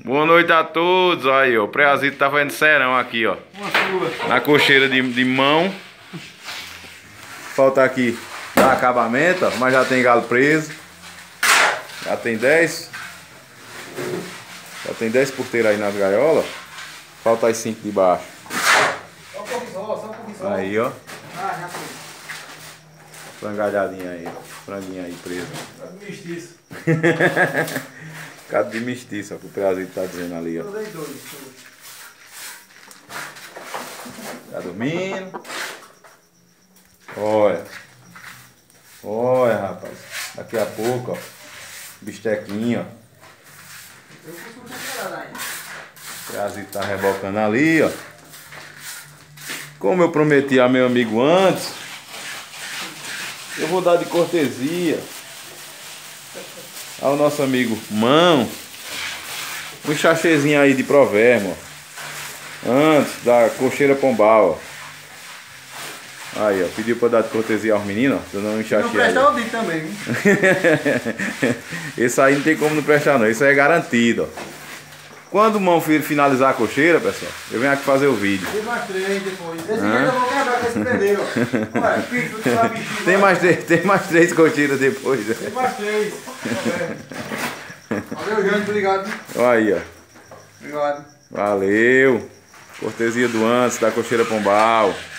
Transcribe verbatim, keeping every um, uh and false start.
Boa noite a todos. Aí, ó. O Preazito tá fazendo serão aqui, ó. Uma sua. Na cocheira de, de mão. Falta aqui dar acabamento, ó, mas já tem galo preso. Já tem dez. Já tem dez porteiras aí nas gaiolas. Falta as cinco de baixo. Só um pouquinho só, só um pouquinho só. Aí, ó. Ah, já foi. Frangalhadinha aí. Franguinha aí preso. Tá de mestiço. Cado de mestiço, ó, que o Preazito tá dizendo ali, ó. Eu dei dois. Tá dormindo. Olha. Olha, rapaz. Daqui a pouco, ó. Bistequinho, ó. Eu costumo preparar ainda. O Preazito tá rebocando ali, ó. Como eu prometi a meu amigo antes, eu vou dar de cortesia ao nosso amigo Mão um chachezinho aí de provérbio, ó. Antes da cocheira pombal, ó. Aí, ó, pediu pra dar de cortesia aos meninos, ó. Eu não enxachei. Não presta o dito também, viu? Esse aí não tem como não prestar, não. Isso aí é garantido, ó. Quando o Mão finalizar a cocheira, pessoal, eu venho aqui fazer o vídeo. Tem mais três depois. Esse Hã? aqui eu vou quebrar com esse pneu, ó. Ué, pico, tu sabe bichinho. Tem mais, três, tem mais três cocheiras depois. Né? Tem mais três. Valeu, Jânio, obrigado. Aí, ó. Obrigado. Valeu. Cortesia do antes da cocheira pombal.